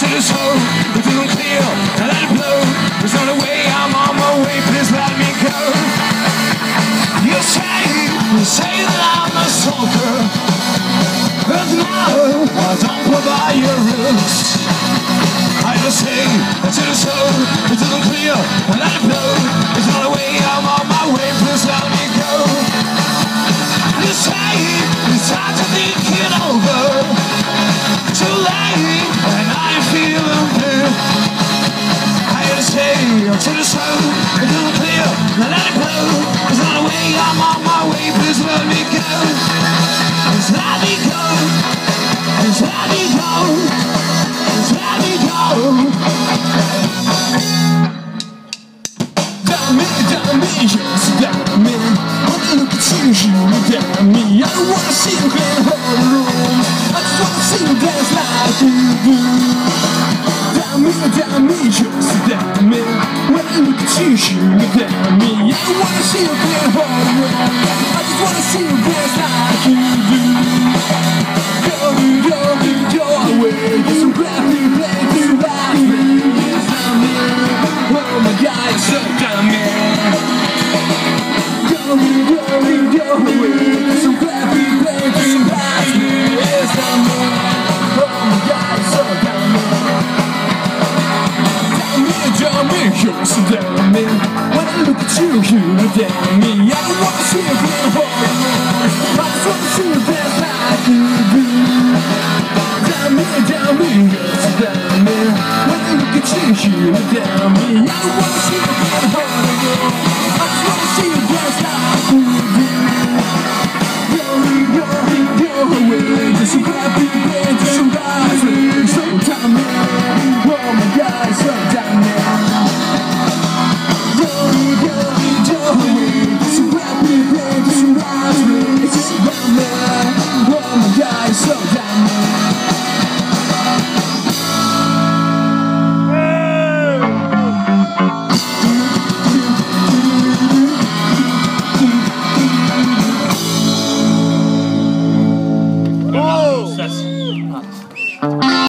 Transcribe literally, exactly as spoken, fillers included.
the soul, it didn't clear, I let it blow. There's no way, I'm on my way, please let me go. You say, you say that I'm a soldier, but now I don't provide your roots. I just say, to the soul, it didn't clear, I let it blow. There's no way, I'm on my way, please let me go. You say, it's time to think it over. Too late, and I'm feeling blue. I gotta say, to the soul, it didn't clear, I let it blow. There's no way, I'm on my way, please let me go. Please let me go. Please let me go. Please let me go. Damn it, damn it, yes, damn it. When I look at you, you damn me. I don't wanna see you in her room. I just wanna see you dance like you do. Damn it, damn it, yes, damn it. When I look at you, you damn me. I don't wanna see you in her room. I just wanna see you dance like you do. Go, go, go away. Get some gravity, play to life. Yes, damn it. Oh my God, it's so damn it. Go, go, go away. Get some gravity, play to life. Yes, damn it. Oh my God, it's so damn it. Damn it, damn it, you're so damn it. When I look at you, you damn me. I don't wanna see you get hard. I just wanna see you dance like you do. Damn it, damn it, you're so damn it. When I look at you, you damn me. I